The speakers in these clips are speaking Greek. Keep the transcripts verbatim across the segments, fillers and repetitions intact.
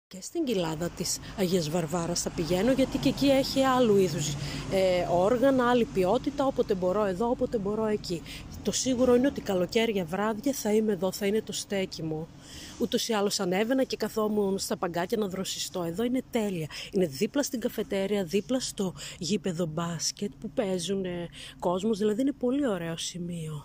Και στην κοιλάδα της Αγίας Βαρβάρας θα πηγαίνω, γιατί και εκεί έχει άλλου είδους ε, όργανα, άλλη ποιότητα, όποτε μπορώ εδώ, όποτε μπορώ εκεί. Το σίγουρο είναι ότι καλοκαίρια βράδια θα είμαι εδώ, θα είναι το στέκι μου. Ούτως ή άλλως ανέβαινα και καθόμουν στα παγκάκια να δροσιστώ. Εδώ είναι τέλεια. Είναι δίπλα στην καφετέρια, δίπλα στο γήπεδο μπάσκετ που παίζουν ε, κόσμος, δηλαδή είναι πολύ ωραίο σημείο.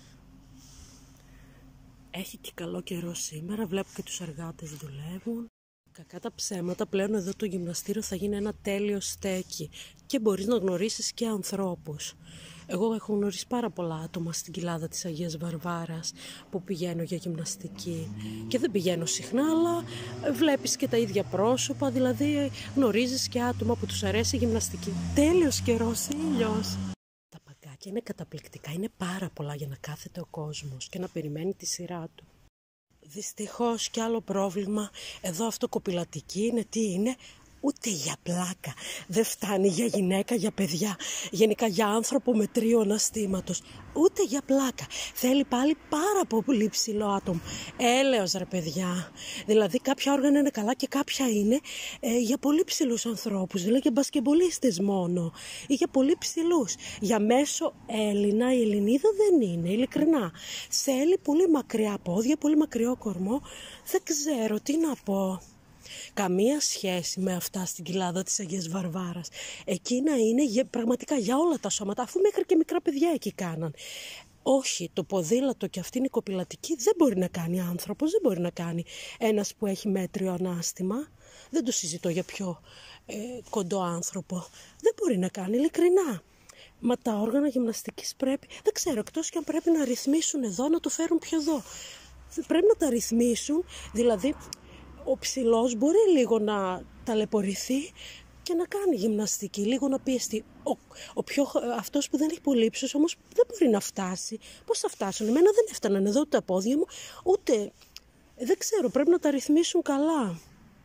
Έχει και καλό καιρό σήμερα, βλέπω και τους εργάτες δουλεύουν. Κακά τα ψέματα, πλέον εδώ το γυμναστήριο θα γίνει ένα τέλειο στέκι και μπορείς να γνωρίσεις και ανθρώπους. Εγώ έχω γνωρίσει πάρα πολλά άτομα στην κοιλάδα της Αγίας Βαρβάρας που πηγαίνω για γυμναστική και δεν πηγαίνω συχνά, αλλά βλέπεις και τα ίδια πρόσωπα, δηλαδή γνωρίζεις και άτομα που τους αρέσει η γυμναστική. Τέλειος καιρός, ήλιος. Τα παγκάκια είναι καταπληκτικά, είναι πάρα πολλά για να κάθεται ο κόσμος και να περιμένει τη σειρά του. Δυστυχώς κι άλλο πρόβλημα, εδώ αυτοκοπηλατική είναι, τι είναι, ούτε για πλάκα, δεν φτάνει για γυναίκα, για παιδιά, γενικά για άνθρωπο με τρίο αναστήματος, ούτε για πλάκα, θέλει πάλι πάρα πολύ ψηλό άτομο, έλεος ρε παιδιά, δηλαδή κάποια όργανα είναι καλά και κάποια είναι ε, για πολύ ψηλούς ανθρώπους, δηλαδή για μπασκεμπολίστες μόνο ή για πολύ ψηλούς, για μέσο Έλληνα η Ελληνίδα δεν είναι, ειλικρινά, θέλει πολύ μακριά πόδια, πολύ μακριό κορμό, δεν ξέρω τι να πω. Καμία σχέση με αυτά στην κοιλάδα της Αγίας Βαρβάρας. Εκείνα είναι για, πραγματικά για όλα τα σώματα, αφού μέχρι και μικρά παιδιά εκεί κάναν. Όχι, το ποδήλατο και αυτήν η κοπηλατική δεν μπορεί να κάνει άνθρωπος, δεν μπορεί να κάνει ένας που έχει μέτριο ανάστημα. Δεν το συζητώ για πιο ε, κοντό άνθρωπο. Δεν μπορεί να κάνει, ειλικρινά. Μα τα όργανα γυμναστικής πρέπει, δεν ξέρω, εκτός και αν πρέπει να ρυθμίσουν εδώ, να το φέρουν πιο εδώ. Πρέπει να τα ρυθμίσουν, δηλαδή ο ψηλός μπορεί λίγο να ταλαιπωρηθεί και να κάνει γυμναστική, λίγο να πιεστεί. Ο, ο πιο, αυτός που δεν έχει πολύ ύψος όμως δεν μπορεί να φτάσει. Πώς θα φτάσουν, εμένα δεν έφταναν εδώ τα πόδια μου, ούτε, δεν ξέρω, πρέπει να τα ρυθμίσουν καλά.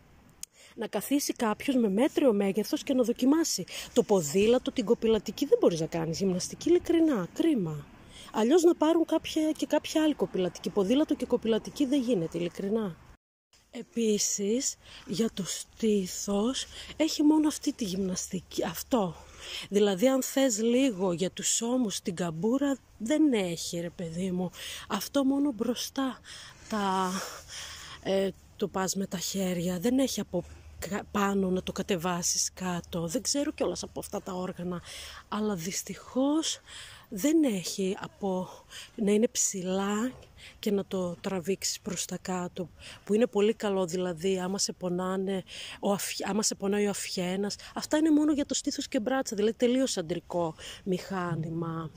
Να καθίσει κάποιος με μέτριο μέγεθος και να δοκιμάσει. Το ποδήλατο, την κοπηλατική δεν μπορείς να κάνεις γυμναστική, ειλικρινά, κρίμα. Αλλιώς να πάρουν κάποια, και κάποια άλλη κοπηλατική. Ποδήλατο και κοπηλατική δεν γίνεται, ειλικρινά. Επίσης, για το στήθος έχει μόνο αυτή τη γυμναστική, αυτό. Δηλαδή αν θες λίγο για τους ώμους την καμπούρα δεν έχει ρε παιδί μου. Αυτό μόνο μπροστά τα, ε, το πας με τα χέρια, δεν έχει από πάνω να το κατεβάσεις κάτω. Δεν ξέρω κιόλας από αυτά τα όργανα, αλλά δυστυχώς δεν έχει από να είναι ψηλά και να το τραβήξεις προς τα κάτω, που είναι πολύ καλό, δηλαδή άμα σε, πονάνε, ο αφι... άμα σε πονάει ο αφιένας, αυτά είναι μόνο για το στήθος και μπράτσα, δηλαδή τελείως αντρικό μηχάνημα.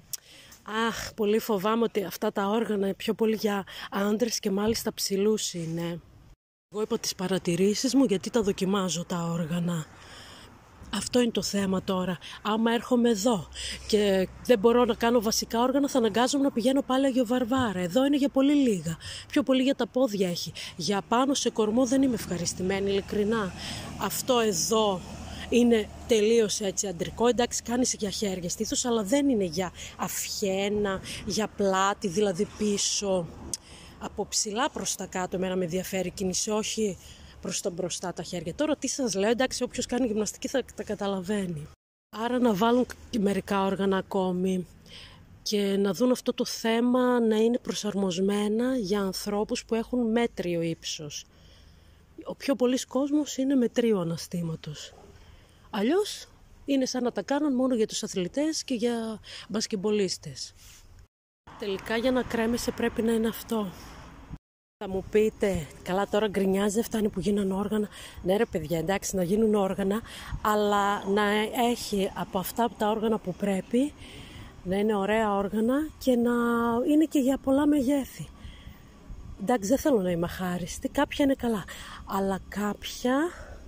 Αχ, πολύ φοβάμαι ότι αυτά τα όργανα είναι πιο πολύ για άντρες και μάλιστα ψηλούς είναι. Εγώ είπα τις παρατηρήσεις μου γιατί τα δοκιμάζω τα όργανα. Αυτό είναι το θέμα τώρα. Άμα έρχομαι εδώ και δεν μπορώ να κάνω βασικά όργανα, θα αναγκάζομαι να πηγαίνω πάλι Αγιο Βαρβάρα. Εδώ είναι για πολύ λίγα. Πιο πολύ για τα πόδια έχει. Για πάνω σε κορμό δεν είμαι ευχαριστημένη, ειλικρινά. Αυτό εδώ είναι τελείως έτσι αντρικό. Εντάξει, κάνεις για χέρια στήθος, αλλά δεν είναι για αφιένα, για πλάτη, δηλαδή πίσω. Από ψηλά προς τα κάτω εμένα με ενδιαφέρει κίνηση, όχι προς τα μπροστά τα χέρια. Τώρα τι σας λέω, εντάξει, όποιος κάνει γυμναστική θα τα καταλαβαίνει. Άρα να βάλουν και μερικά όργανα ακόμη και να δουν αυτό το θέμα να είναι προσαρμοσμένα για ανθρώπους που έχουν μέτριο ύψος. Ο πιο πολύς κόσμος είναι με τρίο αναστήματος. Αλλιώς είναι σαν να τα κάνουν μόνο για τους αθλητές και για μπασκεμπολίστες. Τελικά για να κρέμεσαι πρέπει να είναι αυτό. Θα μου πείτε, καλά τώρα γκρινιάζει, δεν φτάνει που γίνουν όργανα. Ναι ρε παιδιά, εντάξει να γίνουν όργανα, αλλά να έχει από αυτά τα όργανα που πρέπει, να είναι ωραία όργανα και να είναι και για πολλά μεγέθη. Εντάξει, δεν θέλω να είμαι αχάριστη, κάποια είναι καλά, αλλά κάποια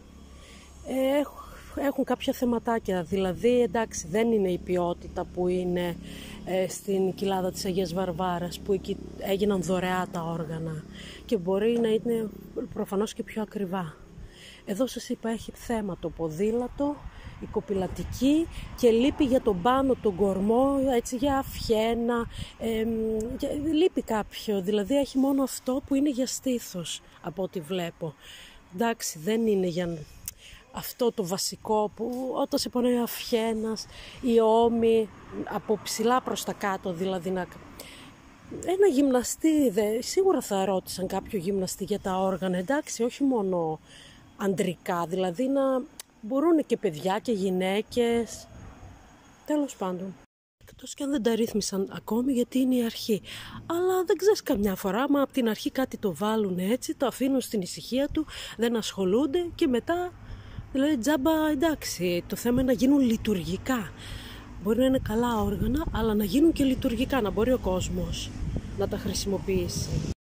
ε, έχουν κάποια θεματάκια, δηλαδή εντάξει δεν είναι η ποιότητα που είναι ε, στην κοιλάδα της Αγίας Βαρβάρας, που εκεί έγιναν δωρεά τα όργανα και μπορεί να είναι προφανώς και πιο ακριβά. Εδώ σας είπα έχει θέμα το ποδήλατο, η κοπηλατική και λείπει για τον πάνω τον κορμό, έτσι για αφιένα, ε, λείπει κάποιο, δηλαδή έχει μόνο αυτό που είναι για στήθος από ό,τι βλέπω. εντάξει, δεν είναι για αυτό το βασικό που όταν σε πονάει ο αφιένας, οι ώμοι από ψηλά προς τα κάτω, δηλαδή να... Ένα γυμναστή, δε, σίγουρα θα ρώτησαν κάποιο γυμναστή για τα όργανα, εντάξει, όχι μόνο ανδρικά, δηλαδή να μπορούν και παιδιά και γυναίκες, τέλος πάντων. Εκτός και αν δεν τα ρύθμισαν ακόμη, γιατί είναι η αρχή. Αλλά δεν ξέρεις, καμιά φορά, μα από την αρχή κάτι το βάλουν έτσι, το αφήνουν στην ησυχία του, δεν ασχολούνται και μετά, δηλαδή τζάμπα, εντάξει, το θέμα είναι να γίνουν λειτουργικά. Μπορεί να είναι καλά όργανα, αλλά να γίνουν και λειτουργικά, να μπορεί ο κόσμος να τα χρησιμοποιήσει.